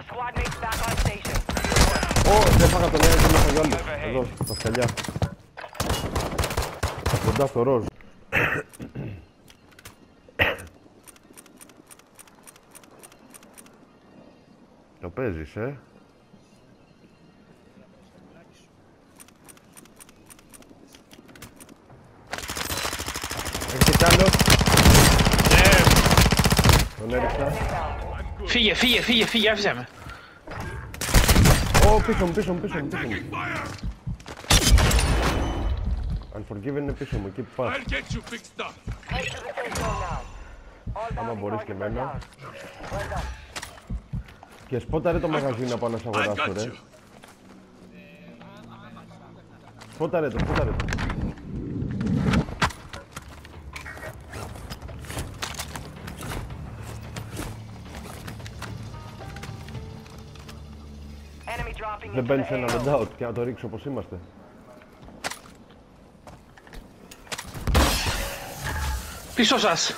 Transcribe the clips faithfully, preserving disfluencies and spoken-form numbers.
Ω, δεν φάγα τον ένα και μέσα για άλλους. Εδώ, στα σκαλιά. Κοντά στο ροζ. Το παίζεις, ε. Έχεις κι άλλο. Ναι. Τον έριξα. Φύγε, φύγε, φύγε, φύγε, άφησε με. Ω, πίσω μου, πίσω μου, πίσω μου, πίσω μου. Unforgiven είναι πίσω μου, εκεί που πας. Άμα μπορείς και εμένα. Και σπόταρε το μαγαζί να πάω να σ' αγοράσω, ρε. Σπόταρε το, σπόταρε το. Δεν μπαίνεις ένα loadout και να το ρίξω όπως είμαστε. Πίσω σας.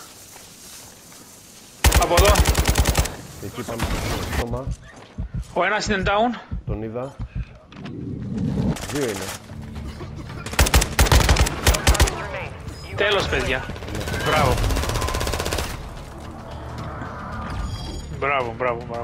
Από εδώ. Εκεί πάμε στο στόμα. Ο ένας είναι down. Τον είδα. Δύο είναι. Τέλος, παιδιά. Μπράβο. Μπράβο, μπράβο, μπράβο.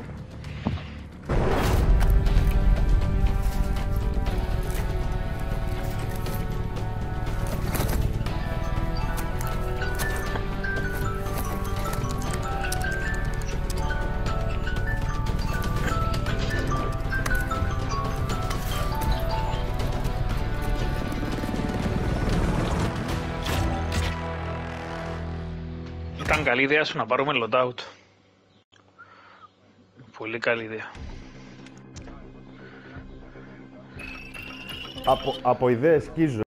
Ήταν καλή ιδέα σου να πάρουμε loadout. Πολύ καλή ιδέα. Από, από ιδέες σκίζω.